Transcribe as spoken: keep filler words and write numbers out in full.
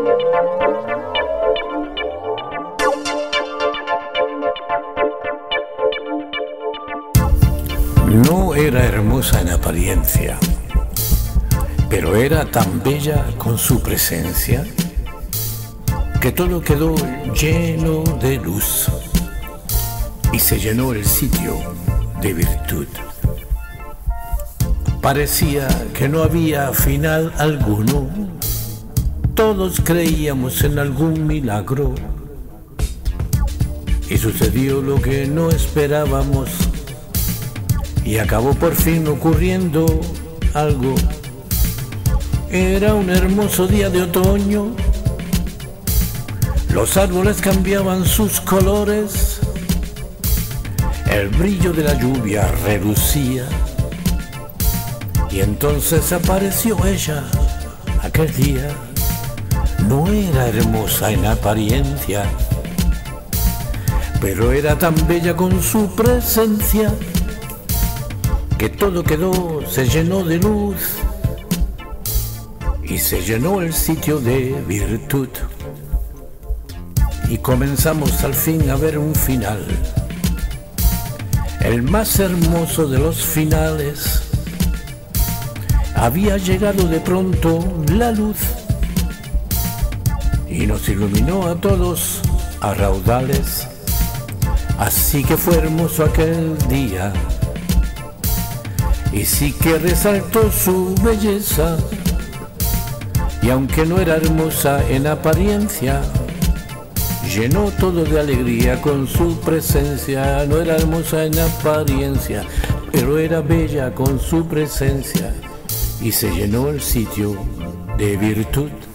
No era hermosa en apariencia, pero era tan bella con su presencia que todo quedó lleno de luz y se llenó el sitio de virtud. Parecía que no había final alguno, todos creíamos en algún milagro y sucedió lo que no esperábamos. Y acabó por fin ocurriendo algo. Era un hermoso día de otoño. Los árboles cambiaban sus colores. El brillo de la lluvia relucía. Y entonces apareció ella aquel día. No era hermosa en apariencia, pero era tan bella con su presencia que todo quedó, se llenó de luz y se llenó el sitio de virtud. Y comenzamos al fin a ver un final, el más hermoso de los finales. Había llegado de pronto la luz y nos iluminó a todos a raudales. Así que fue hermoso aquel día. Y sí que resaltó su belleza, y aunque no era hermosa en apariencia, llenó todo de alegría con su presencia. No era hermosa en apariencia, pero era bella con su presencia, y se llenó el sitio de virtud.